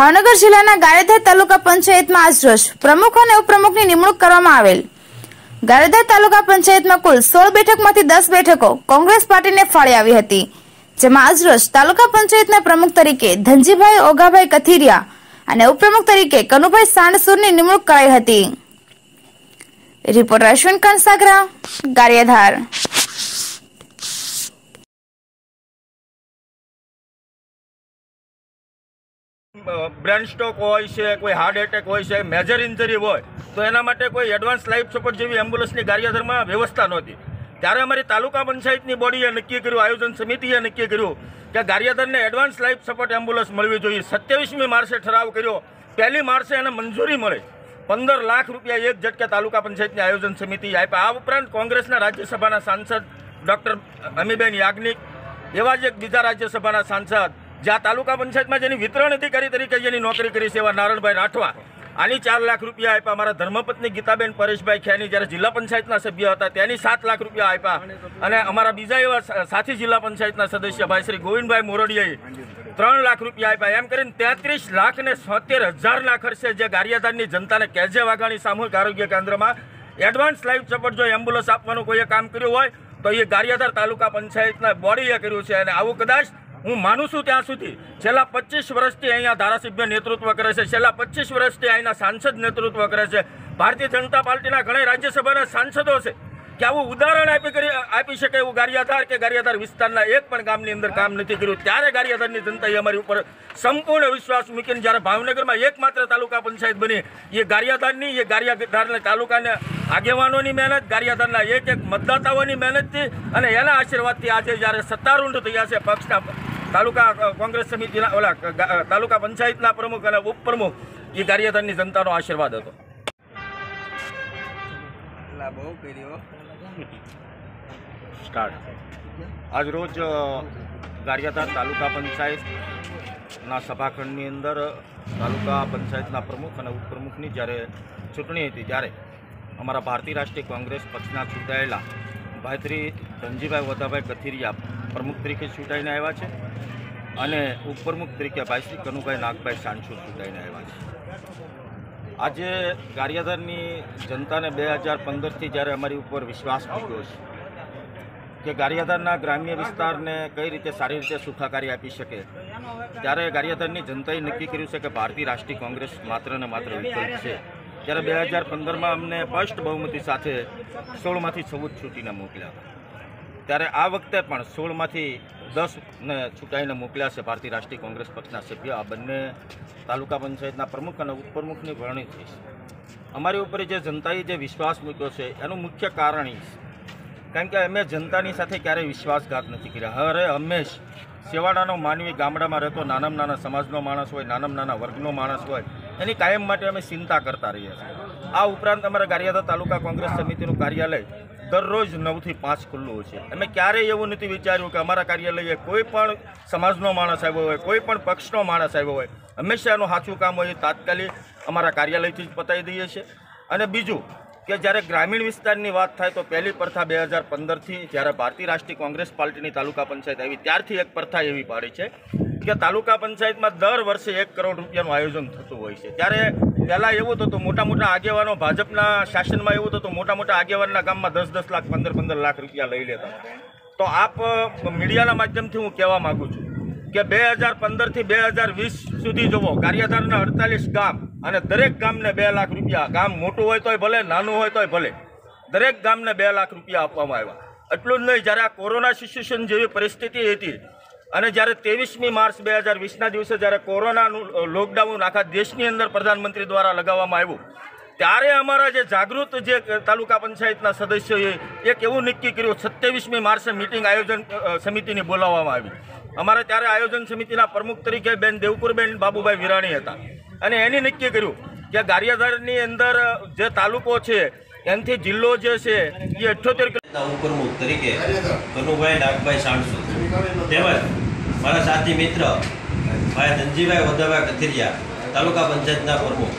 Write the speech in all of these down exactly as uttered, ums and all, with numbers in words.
ભાવનગર જિલ્લાના ગારિયાધાર તાલુકા પંચાયતમાં આજ રોજ પ્રમુખ અને ઉપપ્રમુખની નિમણૂક કરવામાં આવેલ। ગારિયાધાર તાલુકા પંચાયતમાં કુલ સોળ બેઠકમાંથી દસ બેઠકો કોંગ્રેસ પાર્ટીને ફાળે આવી હતી, જેમાં આજ રોજ તાલુકા પંચાયતના પ્રમુખ તરીકે ધનજીભાઈ ઓઘાભાઈ કથિરિયા અને ઉપપ્રમુખ તરીકે કનુભાઈ સાંડસુરની નિમણૂક કરાઈ હતી। Reporter Ashwin Kansagara, Gariyadhar. Brain stroke होय छे, कोई हार्ट एटेक होय छे, मेजर इंजरी होय तो एना माटे कोई एडवांस लाइफ सपोर्ट जेवी एम्ब्युलन्सनी गारियाधारमां व्यवस्था नहोती। त्यारे अमारी तालुका पंचायतनी बोडीए नक्की कर्युं, आयोजन समितिए नक्की कर्युं के गारियाधारने एडवांस लाइफ सपोर्ट एम्ब्युलन्स मळवी जोईए। सत्यावीसमी मार्चे ठराव कर्यो, पहली मार्चे एने मंजूरी मळी। पंदर लाख रुपया एक झटके तालुका पंचायतनी आयोजन समिति आप्या। आ उपरांत कोंग्रेसना राज्यसभाना सांसद डॉक्टर अमीबेन याज्ञिक एवा ज एक बीजा राज्यसभाना सांसद ज्यां तालुका पंचायत में जेनी वितरण अधिकारी तरीके जेनी नौकरी करी छे एवा नारायणभाई राठवा आनी चार लाख रुपया आप्या। अमारा धर्मपत्नी गीताबेन परेशभाई ख्यानी ज्यारे जिल्ला पंचायतना सभ्य हता त्यानी सात लाख रुपया आप्या अने अमारा बीजा एवा साथी जिल्ला पंचायतना सदस्य भाई श्री गोविंदभाई मोरडियाए त्रण लाख रुपया आप्या। एम करीने तेत्रीस लाख ने सोतेर हजारना खर्चे जे गारियाधारनी जनताने केजे वाघाणी सामूहिक आरोग्य केन्द्रमां एडवांस लाइफ सपोर्ट जो एम्ब्युलन्स आपवानुं कोઈએ काम कर्युं होय तो ए गारियाधार तालुका पंचायतना बोडीए कर्युं छे। अने आवुं कदाच हूँ मानु छूं त्यां सुधी छेल्ला पच्चीस वर्षथी अहींया धारासभ्य नेतृत्व करे छे, छेल्ला पच्चीस वर्षथी अहींना सांसद नेतृत्व करे छे। भारतीय जनता पार्टीना घણા राज्यसभाना सांसदो छे के आवुं उदाहरण आपी करी आपी शके एवुं गारियाधार के गारियाधार विस्तारना एक पण गामनी अंदर काम नथी कर्युं। त्यारे गारियाधारनी जनताए अमारी उपर संपूर्ण विश्वास मूकीने ज्यारे भावनगरमां एकमात्र तालुका पंचायत बनी ये गारियाधारनी ये गारियाधारना तालुकाना आगेवानोनी मेहनत, गारियाधारना एक एक मतदाताओनी मेहनतथी अने एना आशीर्वादथी आज ज्यारे सत्तारूढ़ थया छे पक्षना तालुका कांग्रेस समिति ओला तालुका पंचायतना प्रमुख और उपप्रमुख ये गारियाधारनी जनतानो आशीर्वाद हतो। स्टार्ट आज रोज गारियाधार तालुका पंचायतना सभाखंडनी अंदर तालुका पंचायतना प्रमुख और उपप्रमुखनी ज्यारे चूंटणी हती त्यारे अमारा भारतीय राष्ट्रीय कांग्रेस पक्षना चूंटायेला भाई श्री धनजीभाई वधाभाई कथિરિયા प्रमुख तरीके चूंटाईने आव्या छे અને ઉપપ્રમુખ તરીકે ભાઈ શ્રી કનુભાઈ નાગભાઈ સાંડસુર ચૂંટાઈને આવ્યા છે। આજે ગારિયાધારની જનતાને બે હજાર પંદરથી જ્યારે અમારી ઉપર વિશ્વાસ મૂક્યો છે કે ગારિયાધારના ગ્રામ્ય વિસ્તારને કઈ રીતે સારી રીતે સુખાકારી આપી શકે ત્યારે ગારિયાધારની જનતાએ નક્કી કર્યું છે કે ભારતીય રાષ્ટ્રીય કોંગ્રેસ માત્ર ને માત્ર વિકલ્પ છે। ત્યારે બે હજાર પંદરમાં અમને સ્પષ્ટ બહુમતી સાથે સોળમાંથી ચૌદ છૂટીને મોકલ્યા હતા। ત્યારે આ વખતે પણ સોળમાંથી दस ने चूंटाईने मोकल्या छे भारतीय राष्ट्रीय कांग्रेस पक्षना सभ्य। आ बंने तालुका पंचायतना प्रमुख और उपप्रमुखनी वरणी थई छे। अमारी उपर जे जनताए जे विश्वास मूक्यो छे एनुं मुख्य कारण ई कारण के अमे जनतानी साथे क्यारेय विश्वासघात नथी कर्या। हरे हमेश सेवाड़ानो मानवी गामडामां रहेतो नानामां नाना समाजनो माणस होय, नानामां नाना वर्गनो माणस होय एनी कायम माटे अमे चिंता करता रहीए छीए। आ उपरांत अमारा गारियाधार तालुका कांग्रेस समितिनुं कार्यालय दररोज नौ थी पांच खुल्लू है। अमे क्यारेय एवुं नथी विचार्युं कि अमारा कार्यालये कोईपण समाजनो माणस आव्यो होय, कोईपण पक्षनो माणस आव्यो होय। हमेशा एनुं साचुं काम होय तात्कालिक अमारा कार्यालयथी ज पतावी दईए छीए। अने बीजुं कि ज्यारे ग्रामीण विस्तारनी वात थाय तो पहली प्रथा बे हज़ार पंदर थी ज्यारे भारतीय राष्ट्रीय कांग्रेस पार्टीनी तालुका पंचायत आवी त्यारथी एक प्रथा एवी पाड़ी छे कि तालुका पंचायत में दर वर्षे एक करोड़ रुपयानुं आयोजन थतुं होय छे। त्यारे पहला एवुं तो मोटा मोटा आगेवानो भाजपना शासनमां एवुं तो मोटा मोटा आगेवानना गाममां दस दस लाख पंदर पंदर लाख रुपया लई लेता। तो आप मीडियाना माध्यमथी हूँ कहेवा मागुं छुं कि बे हज़ार पंदर थी बे हज़ार वीस सुधी जोवो गारियाधारना अड़तालीस गाम अने दरेक गामने बे लाख रुपया, गाम मोटुं होय तोय भले नानुं होय तोय भले, दरेक गामने बे लाख रुपया आपवामां आव्या। એટલું જ નહીં, જ્યારે આ કોરોના સિચ્યુએશન જેવી પરિસ્થિતિ હતી અને જ્યારે ત્રેવીસમી માર્ચ બે હજાર વીસના દિવસે જ્યારે કોરોનાનું લોકડાઉન આખા દેશની અંદર પ્રધાનમંત્રી દ્વારા લગાવવામાં આવ્યું ત્યારે અમારા જે જાગૃત જે તાલુકા પંચાયતના સદસ્યોએ એક એવું નક્કી કર્યું સત્યાવીસમી માર્ચે મિટિંગ આયોજન સમિતિની બોલાવવામાં આવી। અમારા ત્યારે આયોજન સમિતિના પ્રમુખ તરીકે બેન દેવકુરબેન બાબુભાઈ વિરાણી હતા અને એની નક્કી કર્યું કે ગારિયાધારની અંદર જે તાલુકો છે એનાથી જિલ્લો જે છે એ અઠ્યોતેર ઉપપ્રમુખ તરીકે કનુભાઈ નાગભાઈ સાંડસુ તેમજ મારા સાથી મિત્ર ભાઈ ધનજીભાઈ વધાભાઈ કથિરિયા તાલુકા પંચાયતના પ્રમુખ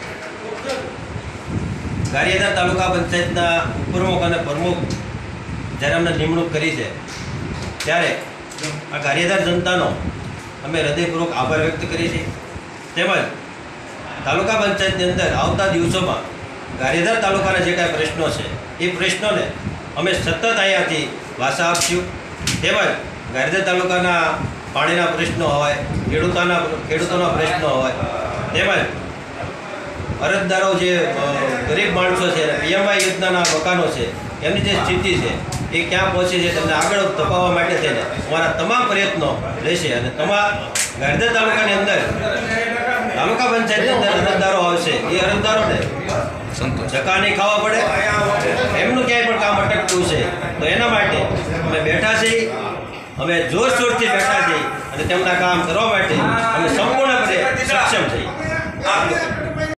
ગારિયાધાર તાલુકા પંચાયતના ઉપપ્રમુખ અને પ્રમુખ જ્યારે અમને નિમણૂક કરી છે ત્યારે આ ગારિયાધાર જનતાનો અમે હૃદયપૂર્વક આભાર વ્યક્ત કરીએ છીએ। તેમજ તાલુકા પંચાયતની અંદર આવતા દિવસોમાં ગારિયાધાર તાલુકાના જે કાંઈ પ્રશ્નો છે એ પ્રશ્નોને અમે સતત અહીંયાથી વાસા આપશું. તેમજ ગારિયાધાર તાલુકાના પાણીના પ્રશ્નો હોય, ખેડૂતોના ખેડૂતોના પ્રશ્નો હોય, તેમજ અરજદારો જે ગરીબ માણસો છે પીએમઆઈ યોજનાના મકાનો છે એમની જે સ્થિતિ છે એ ક્યાં પહોંચી છે તેમને આગળ ધપાવવા માટે થઈને અમારા તમામ પ્રયત્નો રહેશે. અને તમામ ગારિયાધાર તાલુકાની અંદર તાલુકા પંચાયતની અંદર અરજદારો આવશે એ અરજદારોને ધક્કા નહીં ખાવા પડે, એમનું ક્યાંય પણ કામ અટકતું છે તો એના માટે અમે બેઠા છીએ, અમે જોરશોરથી બેઠા છીએ અને તેમના કામ કરવા માટે અમે સંપૂર્ણપણે સક્ષમ છીએ.